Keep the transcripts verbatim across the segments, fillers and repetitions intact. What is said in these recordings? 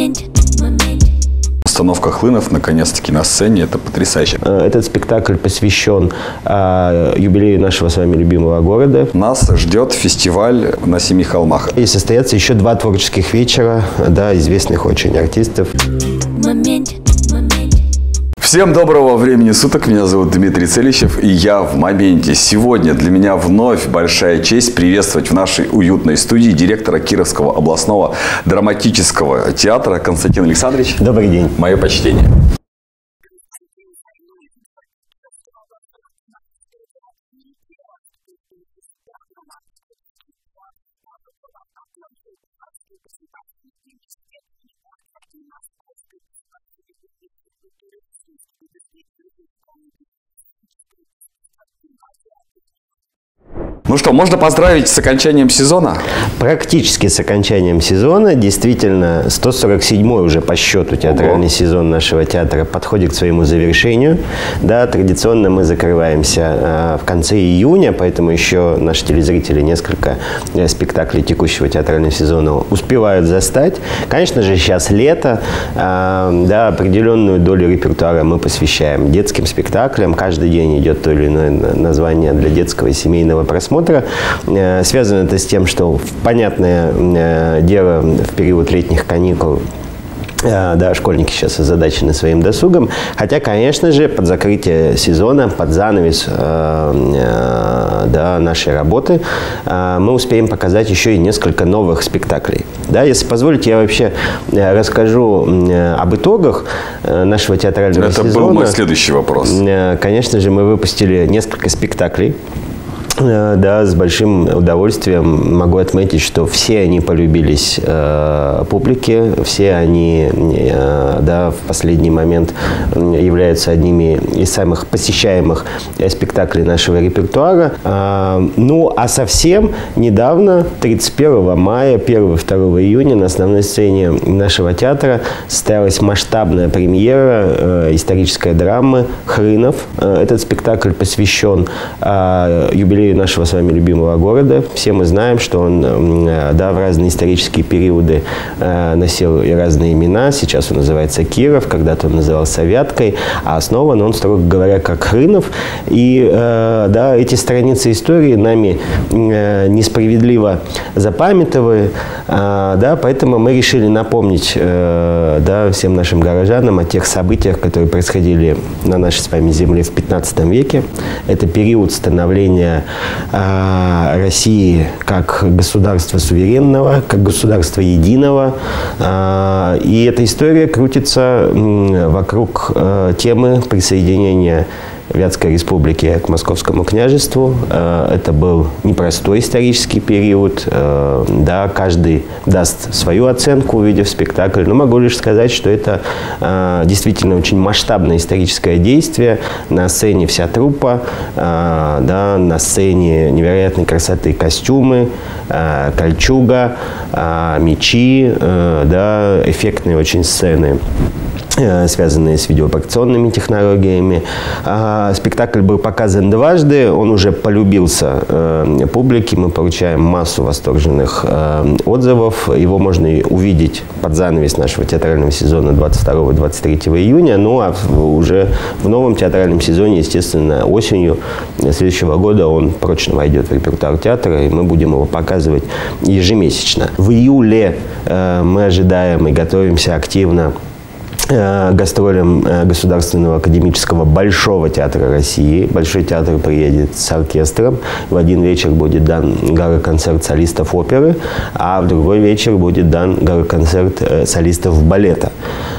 моменте, моменте. Постановка «Хлынов» наконец-таки на сцене. Это потрясающе. Этот спектакль посвящен э, юбилею нашего с вами любимого города. Нас ждет фестиваль на Семи холмах. И состоятся еще два творческих вечера, да, известных очень артистов. В моменте, в моменте. Всем доброго времени суток. Меня зовут Дмитрий Целищев, и я в моменте. Сегодня для меня вновь большая честь приветствовать в нашей уютной студии директора Кировского областного драматического театра Константин Александрович. Добрый день. Мое почтение. Ну что, можно поздравить с окончанием сезона? Практически с окончанием сезона. Действительно, сто сорок седьмой уже по счету театральный Ого. сезон нашего театра подходит к своему завершению. Да, традиционно мы закрываемся э, в конце июня, поэтому еще наши телезрители несколько э, спектаклей текущего театрального сезона успевают застать. Конечно же, сейчас лето. Э, да, определенную долю репертуара мы посвящаем детским спектаклям. Каждый день идет то или иное название для детского и семейного просмотра. Связано это с тем, что, понятное дело, в период летних каникул да, школьники сейчас озадачены своим досугом. Хотя, конечно же, под закрытие сезона, под занавес э, э, да, нашей работы э, мы успеем показать еще и несколько новых спектаклей. Да, если позволите, я вообще расскажу э, об итогах э, нашего театрального Это сезона. Это был мой следующий вопрос. Э, конечно же, мы выпустили несколько спектаклей. Да, с большим удовольствием могу отметить, что все они полюбились э, публике, все они э, да, в последний момент являются одними из самых посещаемых спектаклей нашего репертуара. Э, ну, а совсем недавно, тридцать первого мая, первого-второго июня, на основной сцене нашего театра состоялась масштабная премьера э, исторической драмы «Хлынов». Э, этот спектакль посвящен э, юбилею нашего с вами любимого города. Все мы знаем, что он да, в разные исторические периоды э, носил и разные имена. Сейчас он называется Киров, когда-то он назывался Вяткой, а основан он, строго говоря, как Хлынов. И э, да, эти страницы истории нами э, несправедливо запамятованы, э, да, поэтому мы решили напомнить э, да, всем нашим горожанам о тех событиях, которые происходили на нашей с вами земле в пятнадцатом веке. Это период становления России как государства суверенного, как государства единого. И эта история крутится вокруг темы присоединения Вятской республики к Московскому княжеству. Это был непростой исторический период. Да, каждый даст свою оценку, увидев спектакль. Но могу лишь сказать, что это действительно очень масштабное историческое действие. На сцене вся труппа, да, на сцене невероятной красоты костюмы, кольчуга, мечи, да, эффектные очень сцены, связанные с видеопроекционными технологиями. Спектакль был показан дважды, он уже полюбился публике, мы получаем массу восторженных отзывов. Его можно увидеть под занавес нашего театрального сезона двадцать второго — двадцать третьего июня, ну а уже в новом театральном сезоне, естественно, осенью следующего года он прочно войдет в репертуар театра, и мы будем его показывать ежемесячно. В июле мы ожидаем и готовимся активно гастролям Государственного академического Большого театра России. Большой театр приедет с оркестром. В один вечер будет дан гала-концерт солистов оперы, а в другой вечер будет дан гала-концерт солистов балета.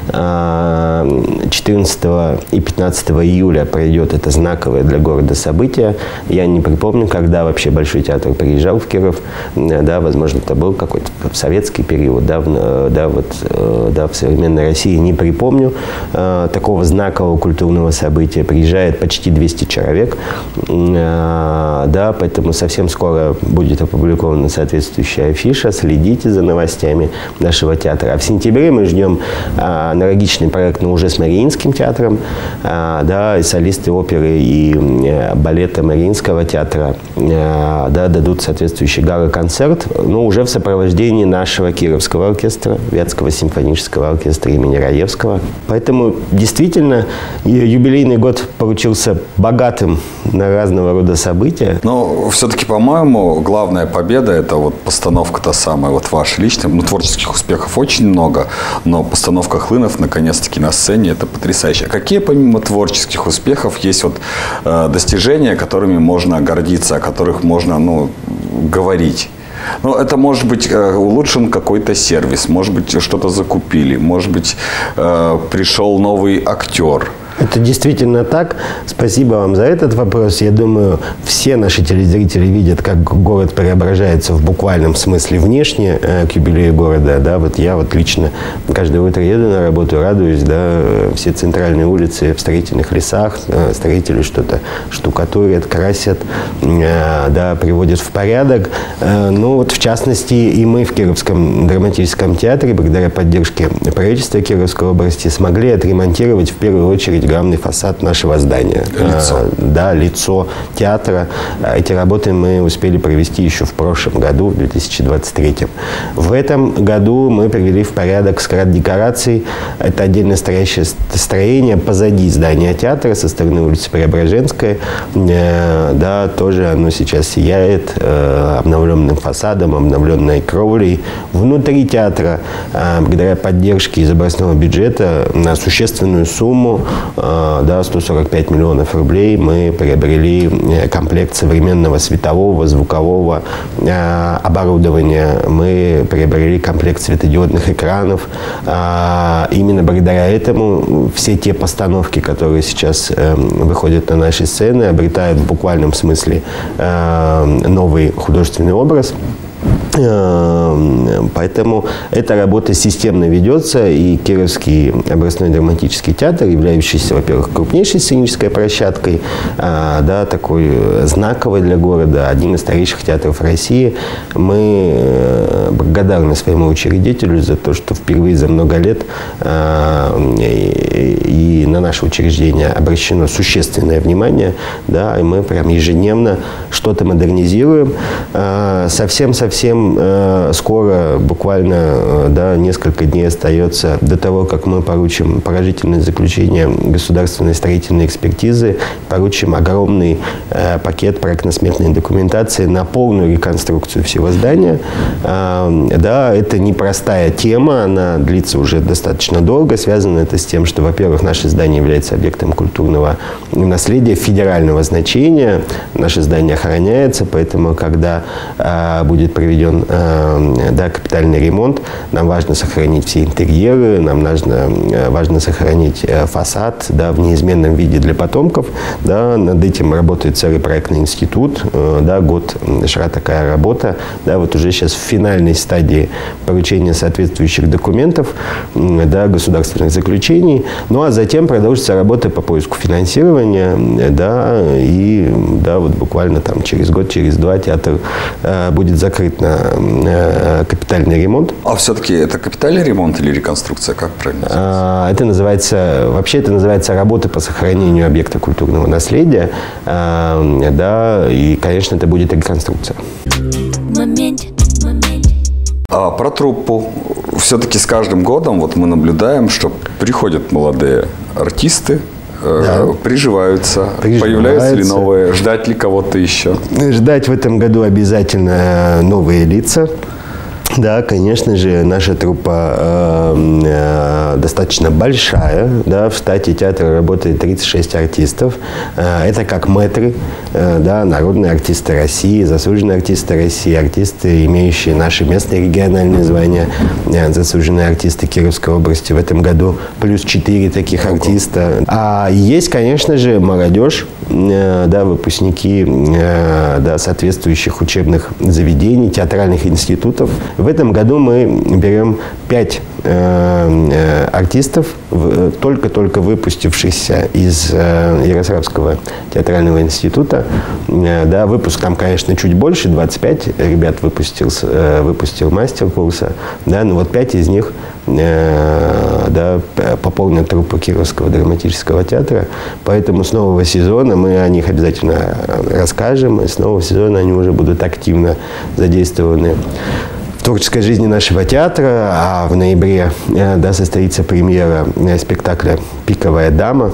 четырнадцатого и пятнадцатого июля пройдет это знаковое для города событие. Я не припомню, когда вообще Большой театр приезжал в Киров. Да, возможно, это был какой-то советский период. Да, в, да, вот, да, в современной России не припомню. помню, такого знакового культурного события. Приезжает почти двести человек, да, поэтому совсем скоро будет опубликована соответствующая афиша. Следите за новостями нашего театра. А в сентябре мы ждем аналогичный проект, но уже с Мариинским театром, да, и солисты оперы и балета Мариинского театра, да, дадут соответствующий гала-концерт, но уже в сопровождении нашего Кировского оркестра, Вятского симфонического оркестра имени Раевского. Поэтому действительно юбилейный год получился богатым на разного рода события. Но все-таки, по-моему, главная победа – это вот постановка та самая, вот ваша личная. Ну, творческих успехов очень много, но постановка Хлынов, наконец-таки, на сцене – это потрясающе. А какие, помимо творческих успехов, есть вот э, достижения, которыми можно гордиться, о которых можно, ну, говорить? Ну, это может быть э, улучшен какой-то сервис, может быть, что-то закупили, может быть, э, пришел новый актер. Это действительно так. Спасибо вам за этот вопрос. Я думаю, все наши телезрители видят, как город преображается в буквальном смысле внешне э, к юбилею города. Да, вот я вот лично каждое утро еду на работу, радуюсь, да, все центральные улицы в строительных лесах, э, строители что-то штукатурят, красят, э, да, приводят в порядок. Э, ну вот в частности и мы в Кировском драматическом театре, благодаря поддержке правительства Кировской области, смогли отремонтировать в первую очередь главный фасад нашего здания. Лицо. А, да, лицо театра. Эти работы мы успели провести еще в прошлом году, в две тысячи двадцать третьем. В этом году мы привели в порядок склад декораций. Это отдельно стоящее строение позади здания театра со стороны улицы Преображенская. Э, да, тоже оно сейчас сияет э, обновленным фасадом, обновленной кровлей. Внутри театра, э, благодаря поддержке из областного бюджета, на существенную сумму, да, сто сорок пять миллионов рублей, мы приобрели комплект современного светового, звукового оборудования. Мы приобрели комплект светодиодных экранов. Именно благодаря этому все те постановки, которые сейчас выходят на наши сцены, обретают в буквальном смысле новый художественный образ. Поэтому эта работа системно ведется, и Кировский областной драматический театр, являющийся, во-первых, крупнейшей сценической площадкой, да, такой знаковой для города, одним из старейших театров России, мы благодарны своему учредителю за то, что впервые за много лет и на наше учреждение обращено существенное внимание, да, и мы прям ежедневно что-то модернизируем. Совсем-совсем скоро, буквально, да, несколько дней остается до того, как мы поручим положительное заключение государственной строительной экспертизы, поручим огромный э, пакет проектно-сметной документации на полную реконструкцию всего здания. Э, да, это непростая тема, она длится уже достаточно долго. Связано это с тем, что, во-первых, наше здание является объектом культурного наследия федерального значения. Наше здание охраняется, поэтому, когда э, будет проведен да, капитальный ремонт, нам важно сохранить все интерьеры, нам важно, важно сохранить фасад, да, в неизменном виде для потомков. Да, над этим работает целый проектный институт. Да, год шла такая работа. Да, вот уже сейчас в финальной стадии поручения соответствующих документов, да, государственных заключений. Ну а затем продолжится работа по поиску финансирования. Да, и да, вот буквально там через год, через два театр э, будет закрыт на капитальный ремонт. А все-таки это капитальный ремонт или реконструкция? Как правильно называется? Это называется, вообще это называется работа по сохранению объекта культурного наследия. Да, и, конечно, это будет реконструкция. Момент, момент. А про труппу. Все-таки с каждым годом вот мы наблюдаем, что приходят молодые артисты, да. Приживаются. Приживаются. Появляются ли новые? Ждать ли кого-то еще? Ждать в этом году обязательно новые лица. Да, конечно же, наша труппа э, э, достаточно большая. Да, в штате театра работает тридцать шесть артистов. Э, это как мэтры, э, да, народные артисты России, заслуженные артисты России, артисты, имеющие наши местные региональные звания, э, заслуженные артисты Кировской области. В этом году плюс четыре таких артиста. А есть, конечно же, молодежь, э, да, выпускники э, да, соответствующих учебных заведений, театральных институтов. В этом году мы берем пять э, артистов, в, только-только выпустившихся из э, Ярославского театрального института. Э, да, выпуск там, конечно, чуть больше, двадцать пять ребят выпустил, э, выпустил мастер-курса, да, но вот пять из них э, да, пополнят труппу Кировского драматического театра. Поэтому с нового сезона мы о них обязательно расскажем, и с нового сезона они уже будут активно задействованы в творческой жизни нашего театра. А в ноябре да, состоится премьера спектакля «Пиковая дама»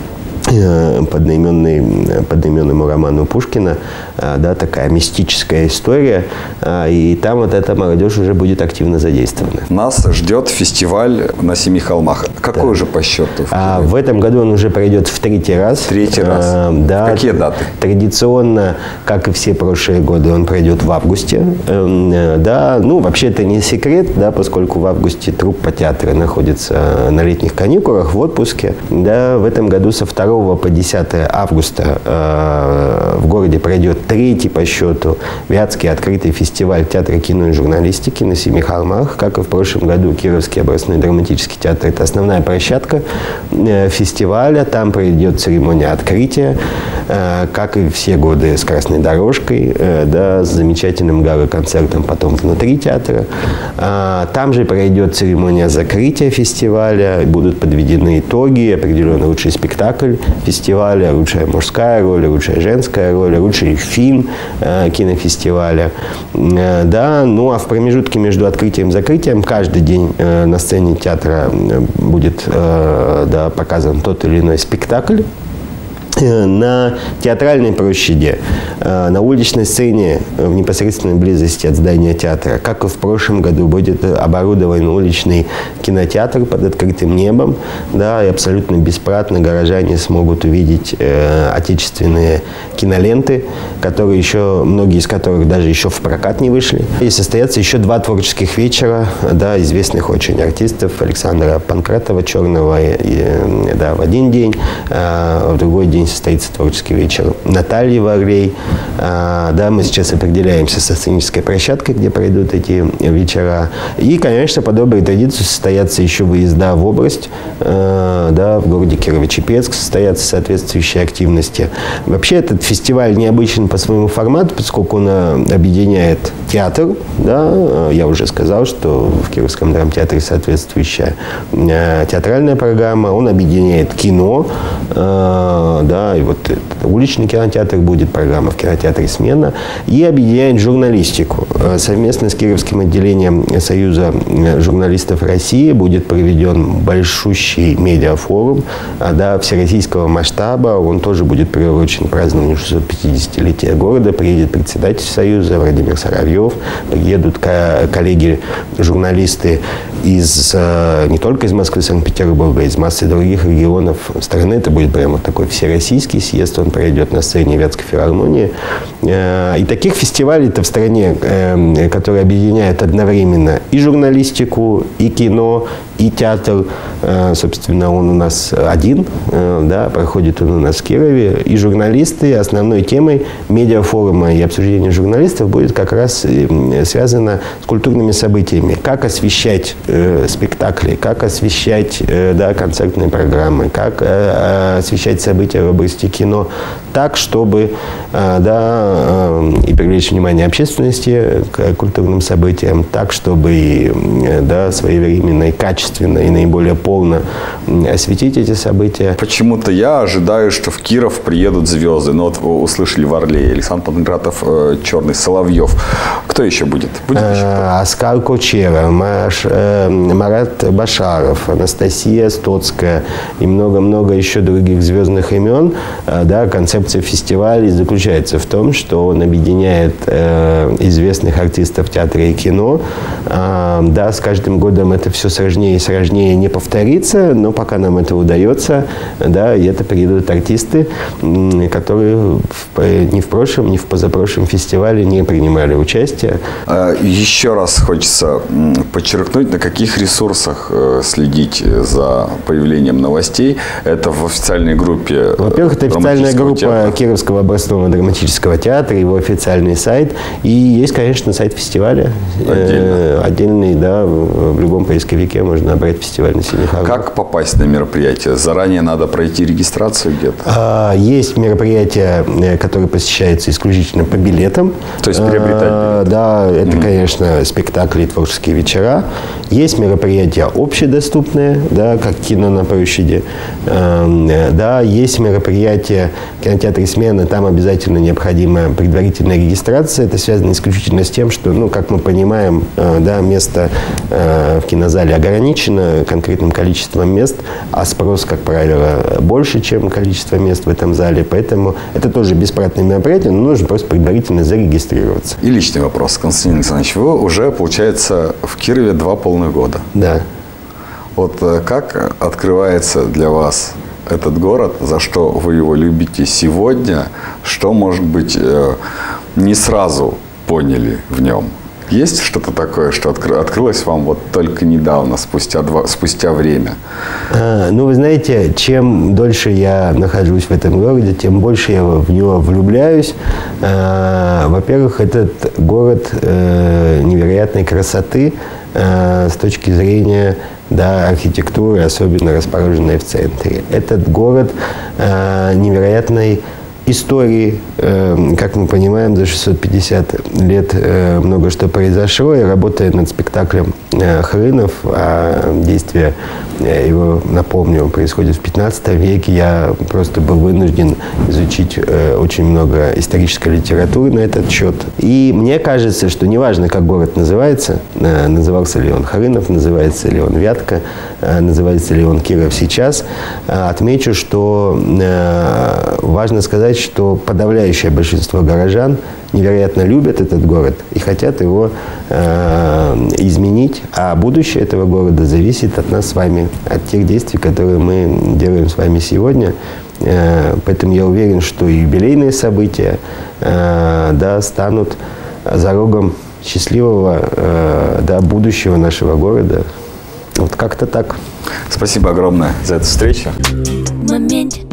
по одноименному роману Пушкина, да, такая мистическая история, и там вот эта молодежь уже будет активно задействована. Нас ждет фестиваль на Семи холмах. Какой да. же по счету? А в этом году он уже пройдет в третий раз. Третий раз. А, да, Какие даты? Традиционно, как и все прошлые годы, он пройдет в августе. Да, ну, вообще это не секрет, да, поскольку в августе труппа театра находится на летних каникулах, в отпуске. Да, в этом году со второго по десятое августа э, в городе пройдет третий по счету Вятский открытый фестиваль театра, кино и журналистики на Семи холмах. Как и в прошлом году, Кировский областной драматический театр – это основная площадка э, фестиваля. Там пройдет церемония открытия, э, как и все годы, с красной дорожкой, э, да, с замечательным гала-концертом потом внутри театра. Э, там же пройдет церемония закрытия фестиваля, будут подведены итоги, определен лучший спектакль фестиваля, лучшая мужская роль, лучшая женская роль, лучший фильм э, кинофестиваля. Э, да, ну а в промежутке между открытием и закрытием каждый день э, на сцене театра будет э, да, показан тот или иной спектакль. На театральной площади, на уличной сцене в непосредственной близости от здания театра, как и в прошлом году, будет оборудован уличный кинотеатр под открытым небом, да, и абсолютно бесплатно горожане смогут увидеть э, отечественные киноленты, которые еще, многие из которых даже еще в прокат не вышли. И состоятся еще два творческих вечера, да, известных очень артистов: Александра Панкратова, Черного, и, и, да, в один день, а в другой день состоится творческий вечер Натальи Варлей. А, да, мы сейчас определяемся со сценической площадкой, где пройдут эти вечера. И, конечно, по доброй традиции состоятся еще выезда в область. А, да, в городе Кирово-Чепецк состоятся соответствующие активности. Вообще этот фестиваль необычен по своему формату, поскольку он объединяет театр. Да, я уже сказал, что в Кировском драмтеатре соответствующая театральная программа. Он объединяет кино, а, да, и вот уличный кинотеатр будет, программа в кинотеатре «Смена», и объединяет журналистику. Совместно с Кировским отделением Союза журналистов России будет проведен большущий медиафорум, да, всероссийского масштаба. Он тоже будет приурочен к празднованию шестисот-пятидесятилетия города. Приедет председатель Союза Владимир Соловьев, приедут коллеги-журналисты из, не только из Москвы, Санкт-Петербурга, из массы других регионов страны. Это будет прямо такой всероссийский съезд, он пройдет на сцене Вятской филармонии. И таких фестивалей-то в стране, которые объединяют одновременно и журналистику, и кино, и театр, собственно, он у нас один, да, проходит он у нас в Кирове. И журналисты, основной темой медиафорума и обсуждения журналистов будет как раз связано с культурными событиями. Как освещать э, спектакли, как освещать э, да, концертные программы, как э, освещать события в области кино так, чтобы э, да, э, и привлечь внимание общественности к культурным событиям, так, чтобы и, э, да, своевременно и качественно и наиболее полно осветить эти события. Почему-то я ожидаю, что в Киров приедут звезды. Но вот вы услышали Варлей, Александр Панкратов, э, Черный, Соловьев. Кто еще будет? Будет еще кто? Оскар Кучера, Маш, э, Марат Башаров, Анастасия Стоцкая и много-много еще других звездных имен. Э, да, концепция фестиваля заключается в том, что он объединяет э, известных артистов театра и кино. Э, да, с каждым годом это все сложнее и сложнее не повторится, но пока нам это удается, да, и это придут артисты, которые в, ни в прошлом, ни в позапрошлом фестивале не принимали участие. Еще раз хочется подчеркнуть, на каких ресурсах следить за появлением новостей. Это в официальной группе. Во-первых, это официальная группа театра. Кировского областного драматического театра, его официальный сайт. И есть, конечно, сайт фестиваля. Отдельно. Э, отдельный, да, в любом поисковике можно набрать фестиваль на Синих Орлах. Как попасть на мероприятие? Заранее надо пройти регистрацию где-то? А, есть мероприятия, э, которые посещаются исключительно по билетам. То есть приобретать А, билеты? Да, это, конечно, спектакли и творческие вечера. Есть мероприятия общедоступные, да, как кино на площади. Эм, э, Да, есть мероприятия в кинотеатре «Смена», там обязательно необходима предварительная регистрация. Это связано исключительно с тем, что, ну, как мы понимаем, э, да, место э, в кинозале ограничено конкретным количеством мест, а спрос, как правило, больше, чем количество мест в этом зале. Поэтому это тоже бесплатное мероприятие, но нужно просто предварительно зарегистрироваться. И личный вопрос, Константин Александрович. Вы уже, получается, в Кирове два полных года. Да. Вот э, как открывается для вас этот город, за что вы его любите сегодня, что, может быть, э, не сразу поняли в нем? Есть что-то такое, что откры- открылось вам вот только недавно, спустя, два, спустя время? А, ну, вы знаете, чем дольше я нахожусь в этом городе, тем больше я в него влюбляюсь. А, во-первых, этот город э, невероятной красоты э, с точки зрения, да, архитектуры, особенно расположенной в центре. Этот город э, невероятной истории, э, как мы понимаем, за шестьсот пятьдесят лет э, много что произошло. И работая над спектаклем э, «Хрынов», а действие э, его, напомню, происходит в пятнадцатом веке, я просто был вынужден изучить э, очень много исторической литературы на этот счет. И мне кажется, что неважно, как город называется, э, назывался ли он Хрынов, называется ли он Вятка, э, называется ли он Киров сейчас, э, отмечу, что э, важно сказать, что подавляющее большинство горожан невероятно любят этот город и хотят его э, изменить. А будущее этого города зависит от нас с вами, от тех действий, которые мы делаем с вами сегодня. Э, поэтому я уверен, что юбилейные события э, да, станут зарогом счастливого э, да, будущего нашего города. Вот как-то так. Спасибо огромное за эту встречу. В моменте.